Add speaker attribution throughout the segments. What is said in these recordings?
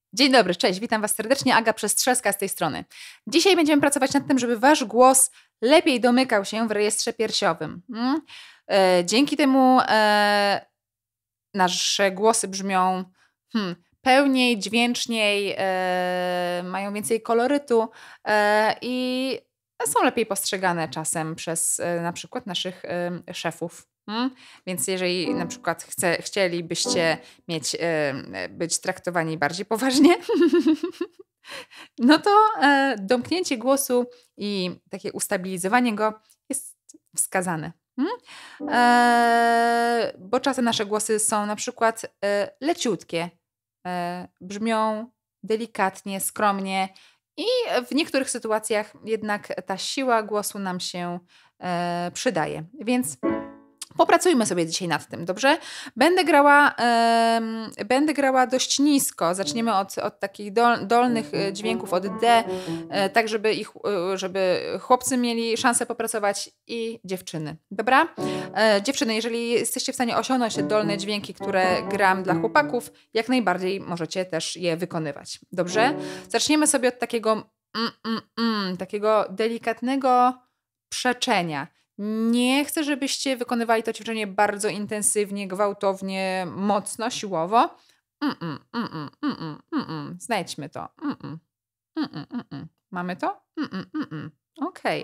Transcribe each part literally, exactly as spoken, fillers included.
Speaker 1: Dzień dobry, cześć, witam Was serdecznie, Aga Przestrzelska z tej strony. Dzisiaj będziemy pracować nad tym, żeby Wasz głos lepiej domykał się w rejestrze piersiowym. Mm? E, dzięki temu e, nasze głosy brzmią hmm, pełniej, dźwięczniej, e, mają więcej kolorytu e, i są lepiej postrzegane czasem przez e, na przykład naszych e, szefów. Mm? Więc jeżeli na przykład chce, chcielibyście mieć, e, być traktowani bardziej poważnie, no to e, domknięcie głosu i takie ustabilizowanie go jest wskazane. Mm? E, bo czasem nasze głosy są na przykład e, leciutkie, e, brzmią delikatnie, skromnie i w niektórych sytuacjach jednak ta siła głosu nam się e, przydaje. Więc popracujmy sobie dzisiaj nad tym, dobrze? Będę grała, em, będę grała dość nisko. Zaczniemy od, od takich dol, dolnych e, dźwięków, od D, e, tak żeby, ich, e, żeby chłopcy mieli szansę popracować i dziewczyny. Dobra? E, dziewczyny, jeżeli jesteście w stanie osiągnąć te dolne dźwięki, które gram dla chłopaków, jak najbardziej możecie też je wykonywać. Dobrze? Zaczniemy sobie od takiego mm, mm, mm, takiego delikatnego przeczenia. Nie chcę, żebyście wykonywali to ćwiczenie bardzo intensywnie, gwałtownie, mocno, siłowo. Mm-mm, mm-mm, mm-mm, mm-mm. Znajdźmy to. Mm-mm, mm-mm, mm-mm. Mamy to? Mm-mm, mm-mm. Okej.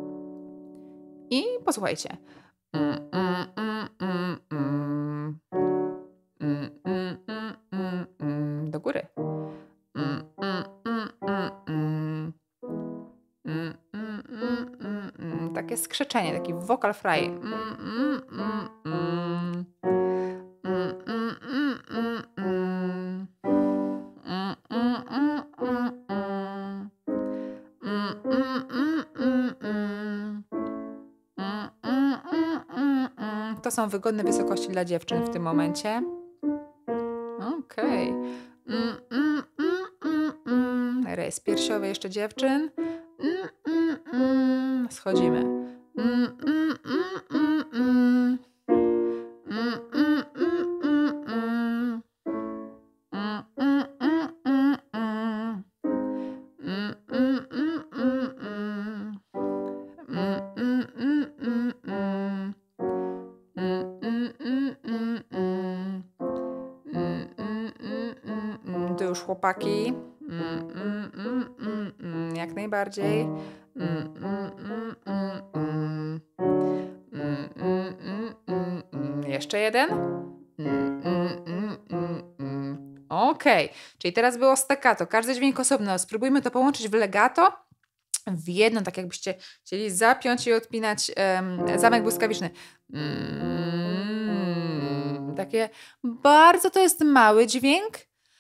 Speaker 1: I posłuchajcie. Mm, mm, mm, mm, mm. Mm, mm, mm, mm, mm. Do góry. Mm, mm, mm, mm, mm. Mm, mm, mm, mm, mm. Takie skrzeczenie, taki vocal fry. Mm, mm, mm, mm. Mm, mm, mm, mm, mm. Mm, mm, mm, mm, mm. Mm, mm, mm, mm, mm. Mm, mm, mm, mm, mm. To są wygodne wysokości dla dziewczyn w tym momencie. Okej. Mm, mm, mm, mm, mm. Rejs piersiowy jeszcze dziewczyn. Mm, mm, mm. Schodzimy. Mm, mm, mm, mm, mm. Mm, mm, mm, mm, mm. Mm, mm, mm, mm, mm. Mm, mm, mm, mm, mm. Mm, mm, mm, mm, mm. Mm, mm, mm, mm, mm. Mm, mm, mm, mm, mm. To już chłopaki. Mm, mm, mm, mm, mm. Jak najbardziej. Mm, mm, mm, mm, mm. Mm, mm, mm, mm, mm. Jeszcze jeden. Mm, mm, mm, mm, mm. Okej, czyli teraz było staccato. Każdy dźwięk osobno. Spróbujmy to połączyć w legato w jedno, tak jakbyście chcieli zapiąć i odpinać um, zamek błyskawiczny. Mm, takie bardzo to jest mały dźwięk,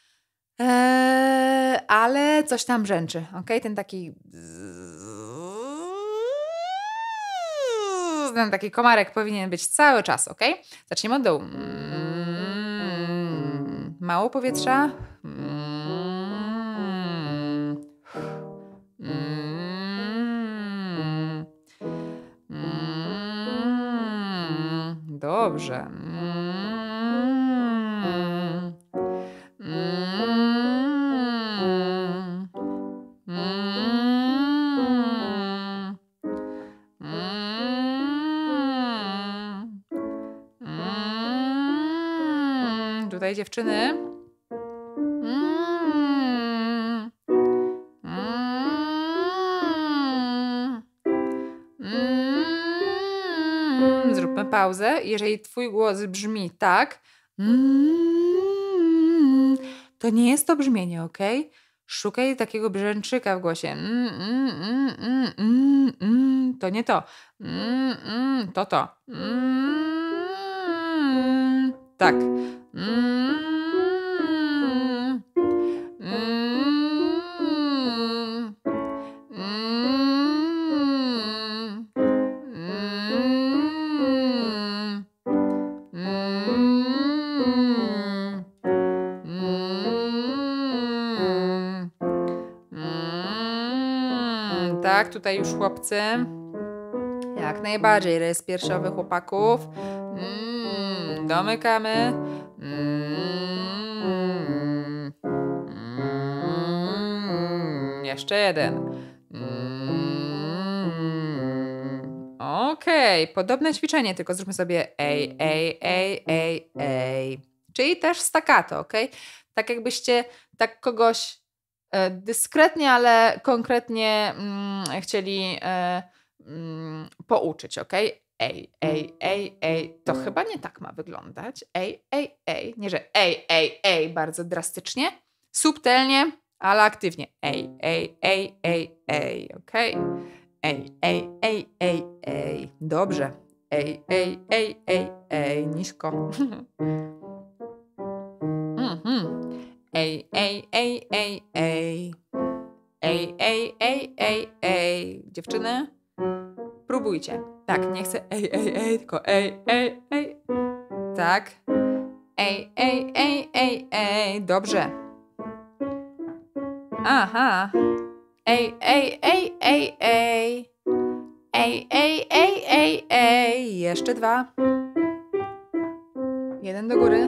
Speaker 1: e, ale coś tam brzęczy. Okay? Ten taki ten taki komarek powinien być cały czas. Okay? Zaczniemy od dołu. Mm, mało powietrza. Mm, Mm. Mm. Dobrze. Mm. Mm. Mm. Mm. Tutaj dziewczyny. Mm. Mm. Zróbmy pauzę. Jeżeli twój głos brzmi tak, mm, to nie jest to brzmienie, ok? Szukaj takiego brzęczyka w głosie. Mm, mm, mm, mm, mm, mm. To nie to. Mm, mm, to to. Mm, tak. Mm, mm, mm, mm, mm, mm, mm. Tak, tutaj już chłopcy. Jak najbardziej. Rejs piersiowy chłopaków. Mm, domykamy. Mm, mm, jeszcze jeden. Mm, Okej, okay. Podobne ćwiczenie, tylko zróbmy sobie ej, ej, ej, ej, ej. Czyli też staccato, ok? Tak jakbyście tak kogoś e, dyskretnie, ale konkretnie mm, chcieli e, mm, pouczyć, ok? Ej, ej, ej, ej. To chyba nie tak ma wyglądać. Ej, ej, ej. Nie, że ej, ej, ej, bardzo drastycznie. Subtelnie, ale aktywnie. Ej, ej, ej, ej, ej, ok? Ej, ej, ej, ej, ej. Dobrze. Ej, ej, ej, ej, ej. Nisko. Mhm. Ej, ej, ej, ej, ej. Ej, ej, ej, ej, ej. Dziewczyny, próbujcie. Tak, nie chcę ej, ej, ej, tylko ej, ej, ej. Tak. Ej, ej, ej, ej, ej. Dobrze. Aha. Ej, ej, ej, ej, ej. Ej, ej, ej, ej, ej. Jeszcze dwa. Jeden do góry.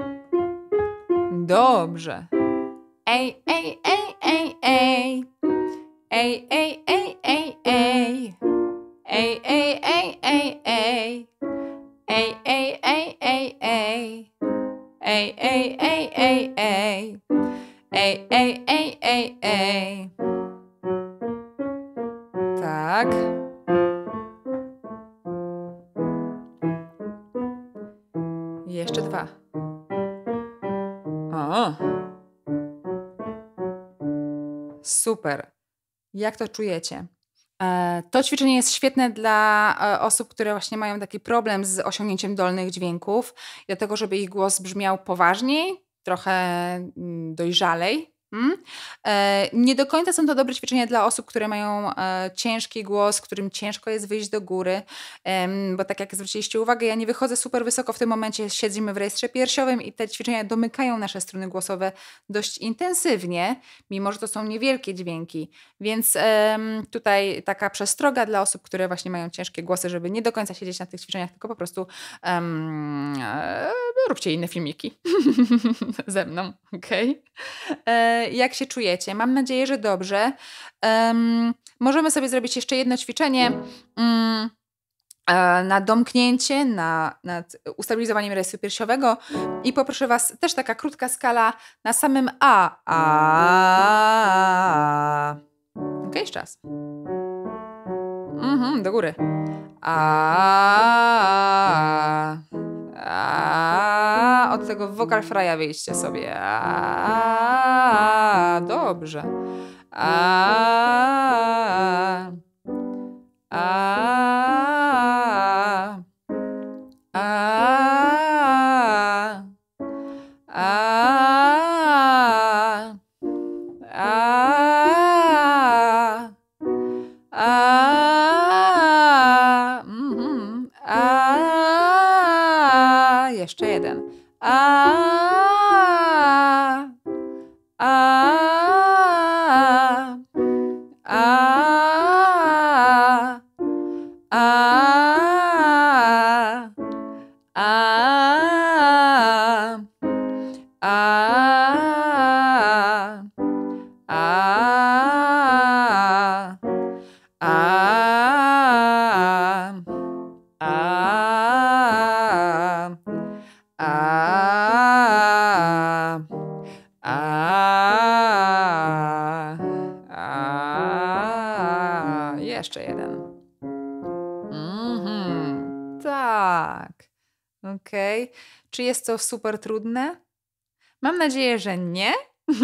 Speaker 1: Dobrze. Ej, ej, ej, ej, ej. Ej, ej, ej, ej, ej. Ej, ej, ej, ej, ej. Ej, ej, ej, ej, ej. Ej, ej, ej, ej, ej. Ej, ej, ej, ej, ej. Tak. Jeszcze dwa. O. Super. Jak to czujecie? E, To ćwiczenie jest świetne dla e, osób, które właśnie mają taki problem z osiągnięciem dolnych dźwięków, dlatego żeby ich głos brzmiał poważniej, trochę mm, dojrzalej. Mm? E, Nie do końca są to dobre ćwiczenia dla osób, które mają e, ciężki głos, którym ciężko jest wyjść do góry, em, bo tak jak zwróciliście uwagę, ja nie wychodzę super wysoko w tym momencie, siedzimy w rejestrze piersiowym i te ćwiczenia domykają nasze struny głosowe dość intensywnie, mimo że to są niewielkie dźwięki, więc em, tutaj taka przestroga dla osób, które właśnie mają ciężkie głosy, żeby nie do końca siedzieć na tych ćwiczeniach, tylko po prostu em, e, róbcie inne filmiki ze mną, okej? E, Jak się czujecie? Mam nadzieję, że dobrze. Em, możemy sobie zrobić jeszcze jedno ćwiczenie mm, e, na domknięcie, na, nad ustabilizowaniem rejestru piersiowego i poproszę Was, też taka krótka skala na samym A. A. Ok, jeszcze raz. Mhm, do góry. A. A. Od tego vocal frya wyjście sobie. A. Dobrze. A. A. A. A. A. A. Mhm. A. Jeszcze jeden. A. A. A. A. A. A. A. A. A. A. A. A. Jeszcze jeden. Mhm. Tak. Okej. Czy jest to super trudne? Mam nadzieję, że nie.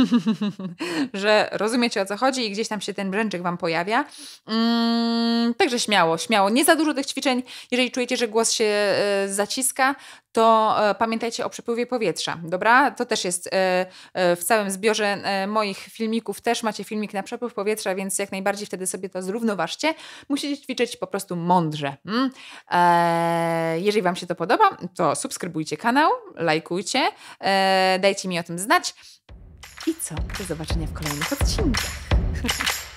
Speaker 1: Że rozumiecie, o co chodzi i gdzieś tam się ten brzęczyk Wam pojawia. Mm, także śmiało, śmiało. Nie za dużo tych ćwiczeń. Jeżeli czujecie, że głos się e, zaciska, to e, pamiętajcie o przepływie powietrza, dobra? To też jest e, e, w całym zbiorze e, moich filmików. Też macie filmik na przepływ powietrza, więc jak najbardziej wtedy sobie to zrównoważcie. Musicie ćwiczyć po prostu mądrze. Mm? E, jeżeli Wam się to podoba, to subskrybujcie kanał, lajkujcie, e, dajcie mi o tym znać. I co? Do zobaczenia w kolejnych odcinkach.